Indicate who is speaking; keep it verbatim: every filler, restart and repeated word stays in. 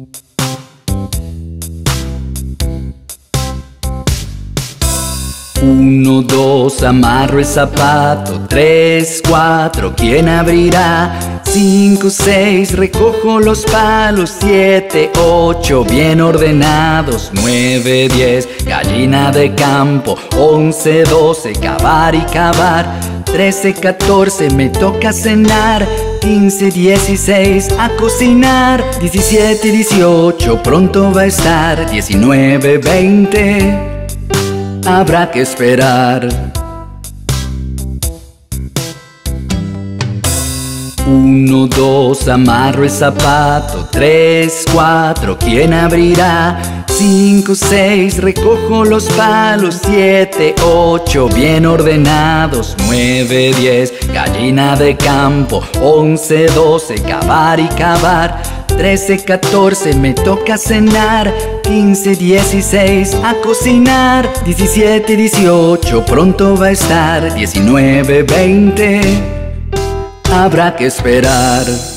Speaker 1: Uno, dos, amarro el zapato. Tres, cuatro, ¿quién abrirá? Cinco, seis, recojo los palos. Siete, ocho, bien ordenados. Nueve, diez, gallina de campo. Once, doce, cavar y cavar. Trece, catorce, me toca cenar. Quince, dieciséis, a cocinar. Diecisiete, dieciocho, pronto va a estar. Diecinueve, veinte, habrá que esperar. Uno, dos, amarro el zapato. Tres, cuatro, ¿quién abrirá? Cinco, seis, recojo los palos. Siete, ocho, bien ordenados. Nueve, diez, gallina de campo. Once, doce, cavar y cavar. Trece, catorce, me toca cenar. Quince, dieciséis, a cocinar. Diecisiete, dieciocho, pronto va a estar. Diecinueve, veinte, habrá que esperar.